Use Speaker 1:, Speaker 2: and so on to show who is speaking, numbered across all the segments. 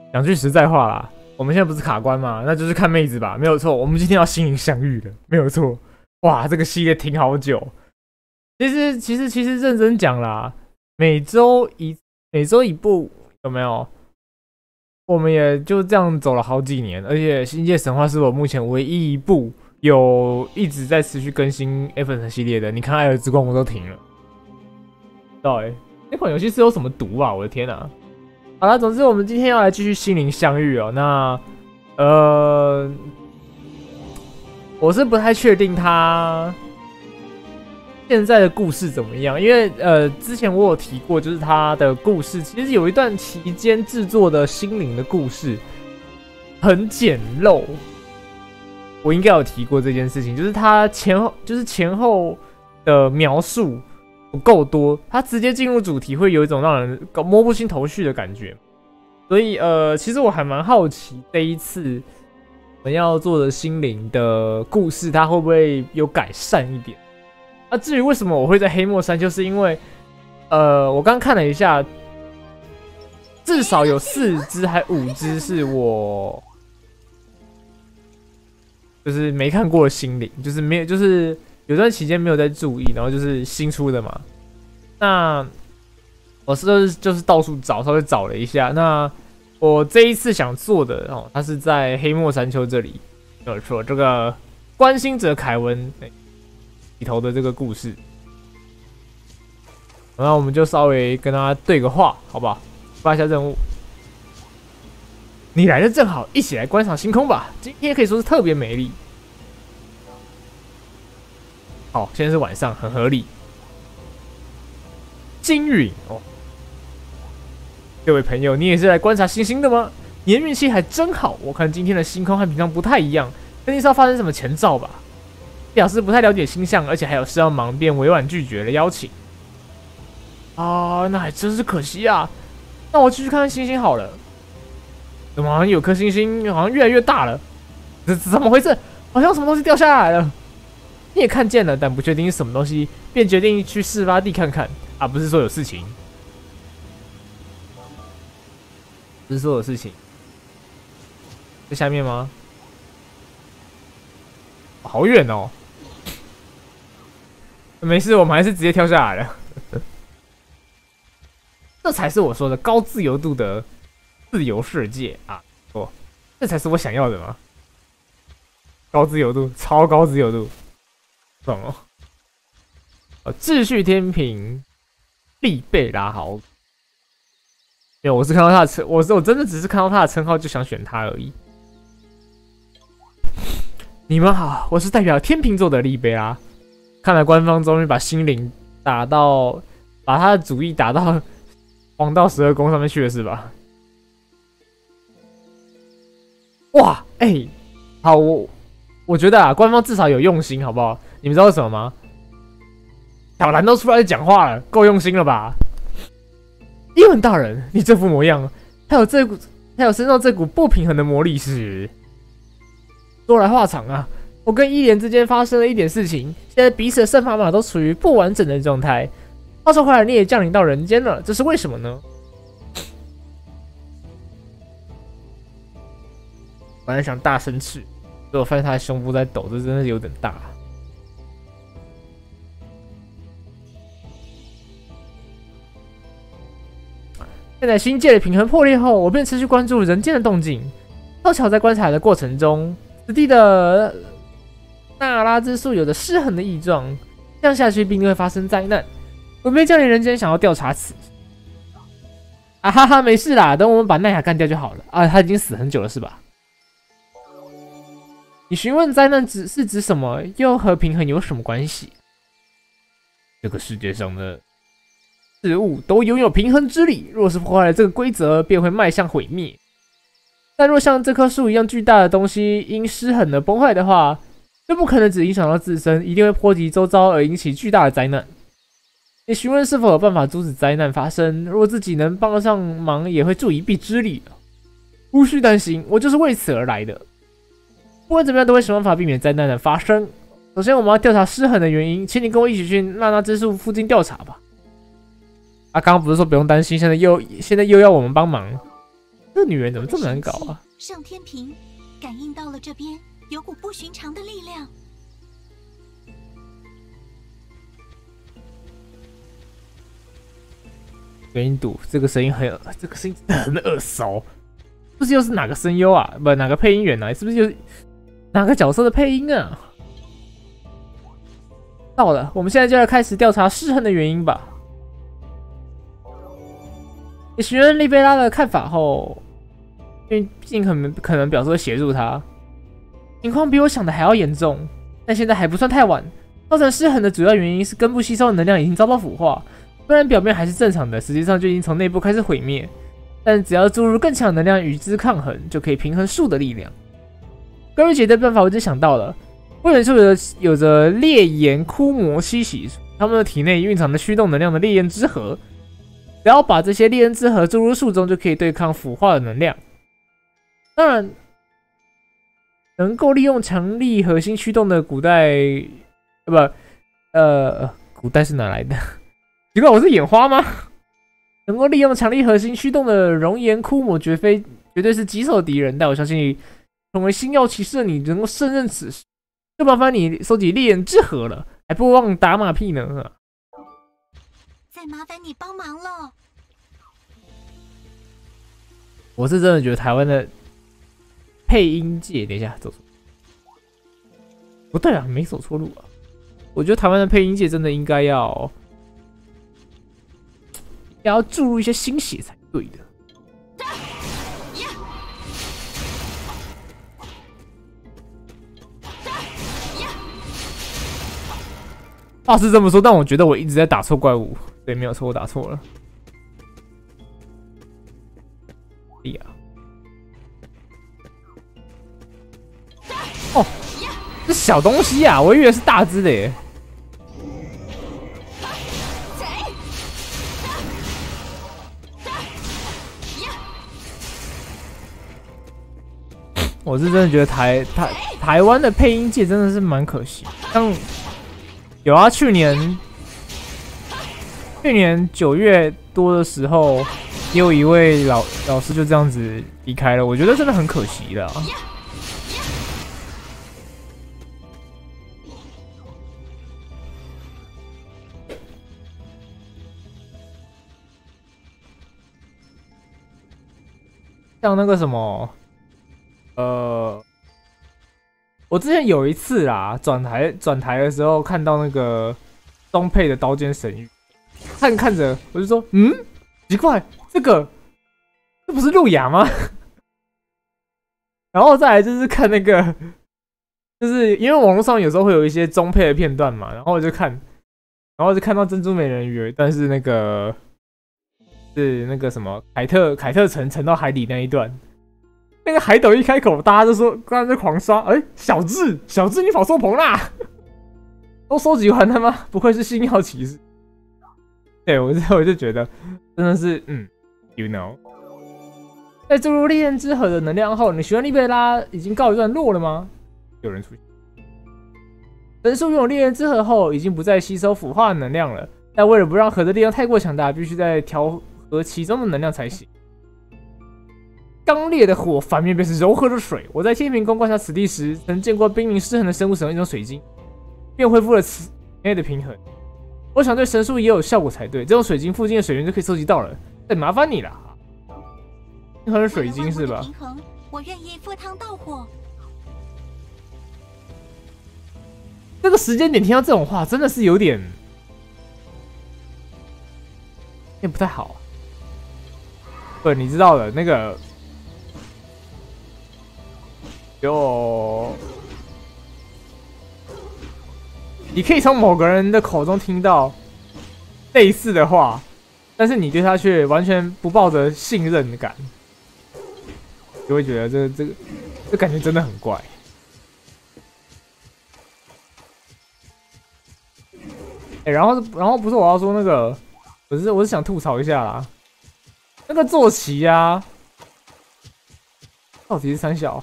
Speaker 1: 讲句实在话啦，我们现在不是卡关嘛，那就是看妹子吧，没有错。我们今天要心灵相遇了，没有错。哇，这个系列停好久。其实认真讲啦，每周一部有没有？我们也就这样走了好几年，而且《星界神话》是我目前唯一一部有一直在持续更新 F 系列的。你看《爱的之光》我都停了。对，那款游戏是有什么毒啊？我的天啊！好了，总之我们今天要来继续心灵相遇哦。那我是不太确定它现在的故事怎么样，因为之前我有提过，就是它的故事其实有一段期间制作的心灵的故事很简陋。我应该有提过这件事情，就是它前后的描述不够多，它直接进入主题会有一种让人摸不清头绪的感觉。所以其实我还蛮好奇这一次我们要做的心灵的故事，它会不会有改善一点？至于为什么我会在黑墨山，就是因为我刚看了一下，至少有4只还5只是我就是没看过的心灵，就是没有，就是有段期间没有在注意，然后就是新出的嘛。那我就是到处找，稍微找了一下。那我这一次想做的哦，它是在黑墨山丘这里，没有错，这个关心者凯文里头的这个故事。那我们就稍微跟他对个话，好不好？发一下任务。你来的正好，一起来观赏星空吧。今天可以说是特别美丽。好，现在是晚上，很合理。金陨哦，各位朋友，你也是来观察星星的吗？你的运气还真好，我看今天的星空和平常不太一样，肯定是要发生什么前兆吧？表示不太了解星象，而且还有事要忙，便委婉拒绝了邀请。啊，那还真是可惜啊。那我继续看看星星好了。怎么好像有颗星星好像越来越大了？这怎么回事？好像什么东西掉下来了。你也看见了，但不确定是什么东西，便决定去事发地看看。啊，不是说有事情，不是说有事情，在下面吗？好远哦。没事，我们还是直接跳下来了。这才是我说的高自由度的自由世界啊！哦，这才是我想要的嘛！高自由度，超高自由度，懂哦？秩序天平利贝拉豪，因为我是看到他的称，我真的只是看到他的称号就想选他而已。你们好，我是代表天秤座的利贝拉。看来官方终于把心灵把他的主意打到黄道12宫上面去了，是吧？哇，好，我觉得啊，官方至少有用心，好不好？你们知道为什么吗？小兰都出来讲话了，够用心了吧？伊文大人，你这副模样，还有身上这股不平衡的魔力是？说来话长啊。我跟伊莲之间发生了一点事情，现在彼此的圣砝码都处于不完整的状态。话说回来，你也降临到人间了，这是为什么呢？本来想大声斥，结果发现他的胸部在抖，这真的是有点大。现在星界的平衡破裂后，我便持续关注人间的动静。凑巧在观察的过程中，此地的纳拉之树有着失衡的异状，这样下去必定会发生灾难。我便降临人间，想要调查此事。啊哈哈，没事啦，等我们把奈亚干掉就好了。啊，他已经死很久了，是吧？你询问灾难是指什么？又和平衡有什么关系？这个世界上的事物都拥有平衡之力，若是破坏了这个规则，便会迈向毁灭。但若像这棵树一样巨大的东西因失衡而崩坏的话，就不可能只影响到自身，一定会波及周遭而引起巨大的灾难。你询问是否有办法阻止灾难发生？若自己能帮得上忙，也会助一臂之力。无需担心，我就是为此而来的。不管怎么样，都会想办法避免灾难的发生。首先，我们要调查失衡的原因，请你跟我一起去纳纳之树附近调查吧。啊，刚刚不是说不用担心，现在又要我们帮忙？ 这女人怎么这么难搞啊？
Speaker 2: 上天平感应到了这边有股不寻常的力量。
Speaker 1: 原因赌这个声音这个声音真的很耳熟，不是又是哪个声优啊？不，哪个配音员啊？是不是又哪个角色的配音啊？到了，我们现在就来开始调查失衡的原因吧。也询问利贝拉的看法后，因为毕竟可能表示会协助他，情况比我想的还要严重，但现在还不算太晚。造成失衡的主要原因是根部吸收的能量已经遭到腐化。虽然表面还是正常的，实际上就已经从内部开始毁灭。但只要注入更强的能量与之抗衡，就可以平衡树的力量。关于解决办法，我已经想到了。不远处有着烈焰枯魔吸洗，他们的体内蕴藏着驱动能量的烈焰之核。只要把这些烈焰之核注入树中，就可以对抗腐化的能量。当然，能够利用强力核心驱动的古代，古代是哪来的？奇怪，我是眼花吗？能够利用强力核心驱动的熔岩枯魔绝对是棘手敌人，但我相信成为星耀骑士的你能够胜任此事，就麻烦你收集烈焰之核了，还不忘打马屁呢。
Speaker 2: 再麻烦你帮忙了。
Speaker 1: 我是真的觉得台湾的配音界，等一下走错，不对啊，没走错路啊。我觉得台湾的配音界真的应该要注入一些新血才对的。话是这么说，但我觉得我一直在打错怪物。对，没有错，我打错了。哎呀！哦，这小东西啊，我以为是大只的耶。我是真的觉得台湾的配音界真的是蛮可惜，像有啊，去年9月多的时候，也有一位老师就这样子离开了，我觉得真的很可惜啦。像那个什么。我之前有一次啦，转台的时候看到那个中配的《刀剑神域》，看着我就说，奇怪，这不是路亚吗？然后再来就是看那个，就是因为网络上有时候会有一些中配的片段嘛，然后我就看，然后就看到珍珠美人鱼，但是那个是那个什么凯特沉到海底那一段。那个海斗一开口，大家就说刚才在狂刷，小智你跑错棚啦！都收集完了吗？不愧是星耀骑士。对，我就觉得真的是，you know， 在注入烈焰之核的能量后，你询问利贝拉已经告一段落了吗？有人出现。神树拥有烈焰之核后，已经不再吸收腐化的能量了，但为了不让核的力量太过强大，必须再调和其中的能量才行。刚烈的火反面便是柔和的水。我在天平宫观察此地时，曾见过濒临失衡的生物使用一种水晶，便恢复了体内的平衡。我想对神树也有效果才对，这种水晶附近的水源就可以收集到了。再麻烦你了。平衡的水晶是吧？
Speaker 2: 平衡，我愿意赴汤蹈火。
Speaker 1: 这个时间点听到这种话，真的是有点不太好。不，你知道的，那个。你可以从某个人的口中听到类似的话，但是你对他却完全不抱着信任感，就会觉得这感觉真的很怪。然后不是我要说那个，我是想吐槽一下啦，那个坐骑啊，到底是三小？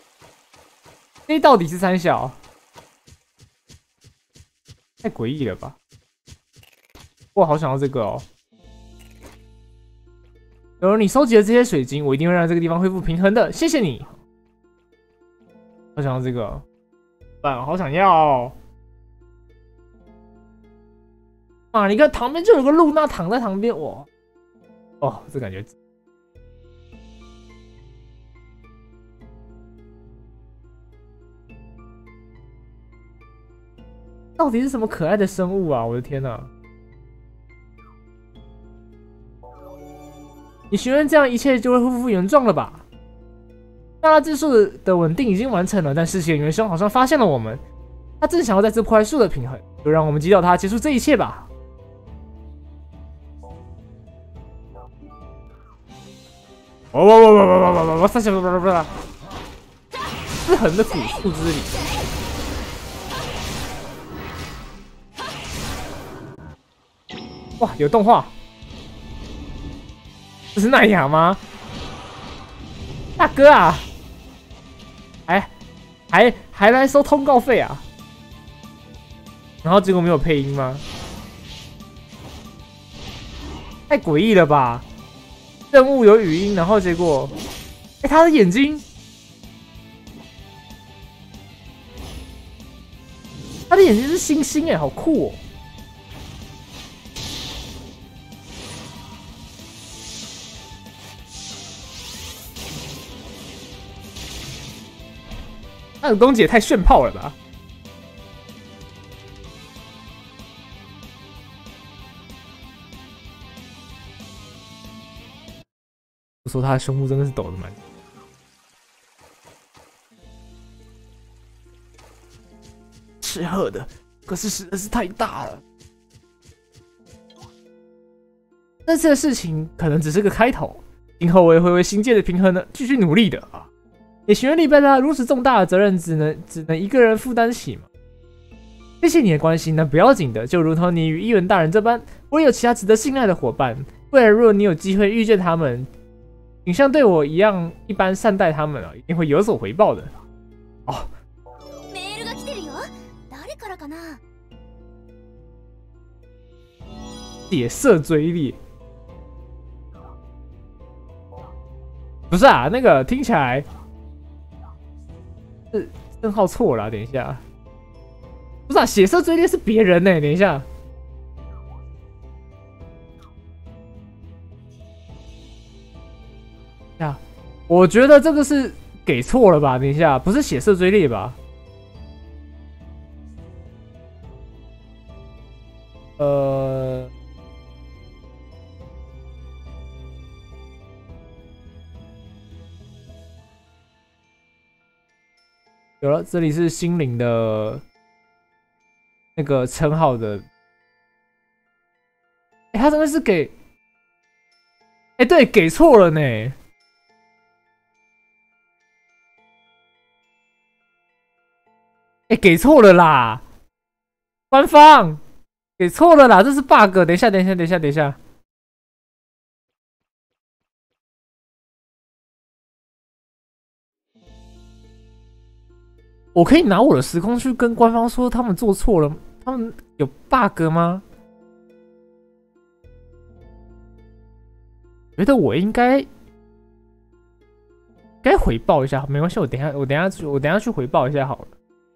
Speaker 1: 到底是三小？太诡异了吧！我好想要这个哦。 有了你收集的这些水晶，我一定会让这个地方恢复平衡的。谢谢你。我想要这个，好想要哦。啊，你看旁边就有个露娜躺在旁边，哇，哦，这感觉。到底是什么可爱的生物啊！我的天哪！你许愿这样一切就会恢复原状了吧？大拉之树的稳定已经完成了，但世袭的元凶好像发现了我们，他正想要再次破坏树的平衡，就让我们击倒他，结束这一切吧。失衡的古树之里。哇，有动画，这是奈雅吗？大哥啊，还来收通告费啊？然后结果没有配音吗？太诡异了吧！任务有语音，然后结果，他的眼睛，他的眼睛是星星好酷哦！那个公姐太炫炮了吧！我说他的胸部真的是抖得蛮。赤褐的，可是实在是太大了。这次的事情可能只是个开头，今后我也会为新界的平衡呢继续努力的啊！也许愿力背他如此重大的责任，只能一个人负担起嘛。谢谢你的关心呢，不要紧的。就如同你与伊文大人这般，我也有其他值得信赖的伙伴。未来如果你有机会遇见他们，请像对我一样一般善待他们啊，一定会有所回报的。哦。血色追猎。不是啊，那个听起来是称号错了、啊。等一下，不是啊，血色追猎是别人呢、欸。等一下，呀，我觉得这个是给错了吧？等一下，不是血色追猎吧？有了，这里是心灵的那个称号的。他真的是给，对，给错了呢。给错了啦，官方给错了啦，这是 bug。等一下。我可以拿我的时空去跟官方说他们做错了，他们有 bug 吗？觉得我应该回报一下，没关系，我等一下去回报一下好了。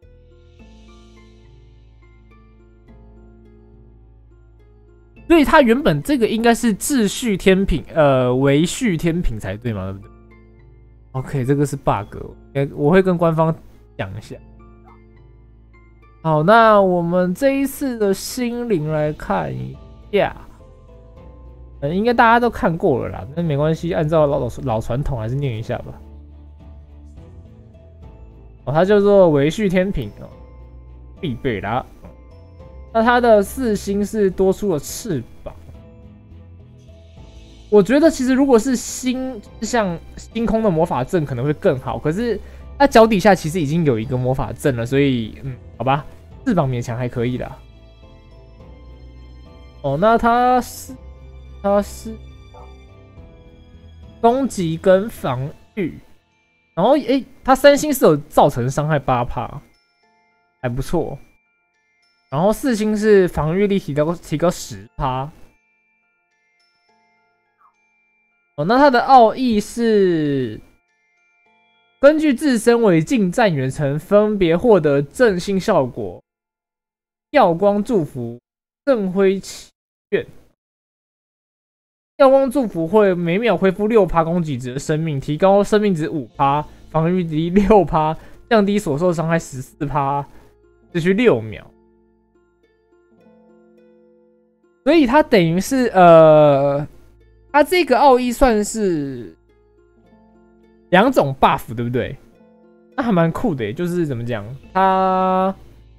Speaker 1: 所以他原本这个应该是秩序天平，维序天平才对嘛，对不对 ？OK， 这个是 bug， 我会跟官方讲一下。好，那我们这一次的心灵来看一下，应该大家都看过了啦，那没关系，按照老传统还是念一下吧。哦，它叫做维序天平哦，必备啦。那它的4星是多出了翅膀。我觉得其实如果是像星空的魔法阵可能会更好，可是它脚底下其实已经有一个魔法阵了，所以好吧，翅膀勉强还可以啦。哦，那它是攻击跟防御，然后它3星是有造成伤害8%，还不错。然后4星是防御力提高10%， 哦，那它的奥义是根据自身为近战远程，分别获得振兴效果、耀光祝福、振辉祈愿。耀光祝福会每秒恢复6%攻击值的生命，提高生命值5%，防御力6%，降低所受伤害14%，持续6秒。所以它等于是它这个奥义算是2种 buff， 对不对？那还蛮酷的耶，就是怎么讲，它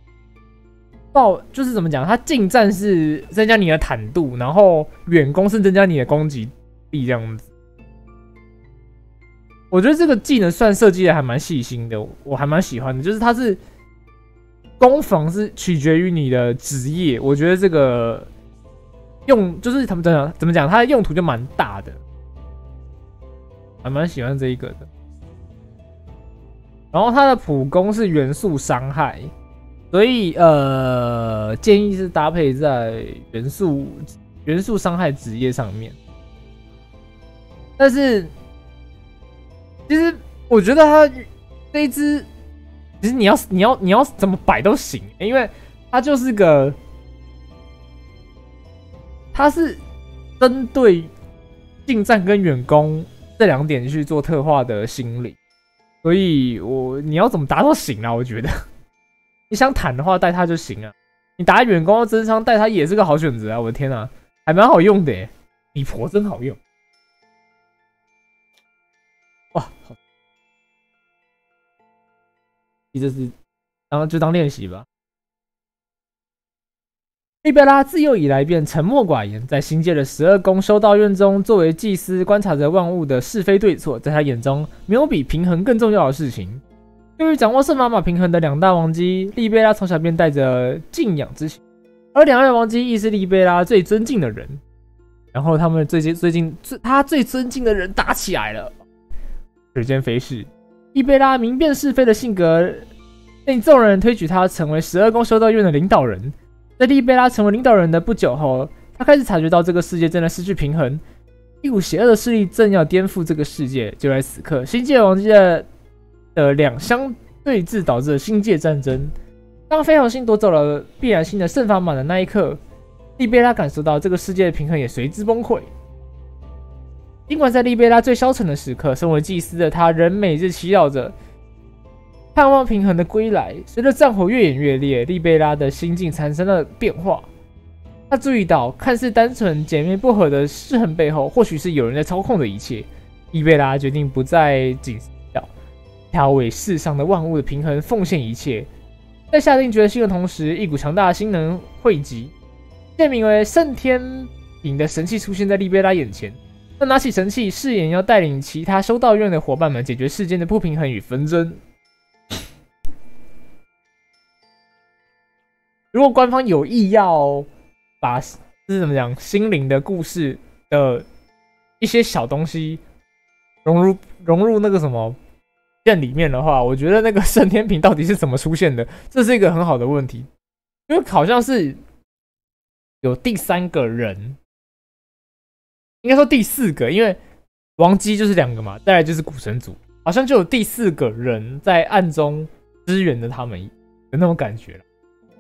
Speaker 1: 就是怎么讲，它近战是增加你的坦度，然后远攻是增加你的攻击力，这样子。我觉得这个技能算设计的还蛮细心的，我还蛮喜欢的。就是它是攻防是取决于你的职业，我觉得这个就是他们怎么讲，它的用途就蛮大的，还蛮喜欢这一个的。然后它的普攻是元素伤害。所以建议是搭配在元素伤害职业上面。但是其实我觉得它这一支，其实你要怎么摆都行，因为它就是个，它是针对近战跟远攻这2点去做特化的心理，所以你要怎么打都行啊，我觉得。你想坦的话带它就行啊，你打远攻要增伤带它也是个好选择啊！我的天啊，还蛮好用的耶，李婆真好用，哇！好，这是当练习吧。利贝拉自幼以来便沉默寡言，在星界的12宫修道院中，作为祭司观察着万物的是非对错，在他眼中没有比平衡更重要的事情。对于掌握圣马平衡的2大王姬，利贝拉从小便带着敬仰之情，而2位王姬亦是利贝拉最尊敬的人。然后他们他最尊敬的人打起来了。时间飞逝，利贝拉明辨是非的性格令众人推举他成为12宫修道院的领导人。在利贝拉成为领导人的不久后，他开始察觉到这个世界正在失去平衡，一股邪恶的势力正要颠覆这个世界。就在此刻，星界王姬的2相对峙导致了星界战争。当绯红星夺走了必然星的圣砝码的那一刻，利贝拉感受到这个世界的平衡也随之崩溃。尽管在利贝拉最消沉的时刻，身为祭司的他仍每日祈祷着，盼望平衡的归来。随着战火越演越烈，利贝拉的心境产生了变化。他注意到，看似单纯姐妹不和的失衡背后，或许是有人在操控着一切。利贝拉决定不再谨慎。他要为世上的万物的平衡奉献一切。在下定决心的同时，一股强大的心能汇集，现名为圣天平的神器出现在利贝拉眼前。他拿起神器，誓言要带领其他修道院的伙伴们解决世间的不平衡与纷争。如果官方有意要把怎么讲心灵的故事的一些小东西融入那个什么线里面的话，我觉得那个圣天平到底是怎么出现的，这是一个很好的问题。因为好像是有第3个人，应该说第4个，因为王姬就是2个嘛，再来就是古神族，好像就有第4个人在暗中支援的他们，有那种感觉了。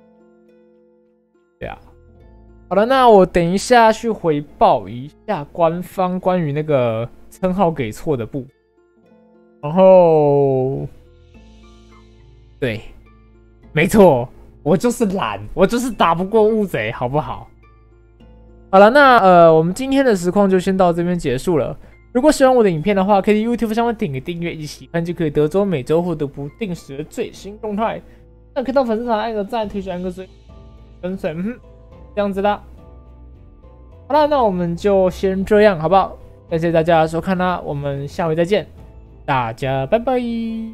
Speaker 1: 对啊，好了，那我等一下去回报一下官方关于那个称号给错的部分。然后，对，没错，我就是懒，我就是打不过乌贼，好不好？好了，那我们今天的实况就先到这边结束了。如果喜欢我的影片的话，可以 YouTube 上面点个订阅，以及喜欢就可以得知每周获得不定时的最新动态。那可以到粉丝团按个赞，推荐按个追，跟随，这样子啦。好了，那我们就先这样，好不好？感谢大家的收看啦，我们下回再见。大家拜拜。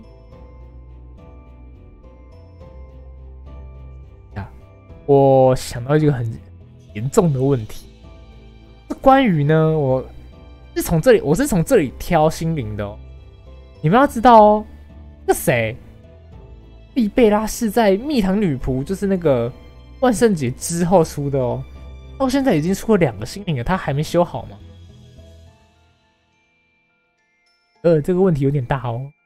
Speaker 1: 我想到一个很严重的问题，关于呢，我是从这里挑心灵的哦。你们要知道哦，那谁，利贝拉是在蜜糖女仆，就是那个万圣节之后出的哦，到现在已经出了2个心灵了，他还没修好吗？ 这个问题有点大哦。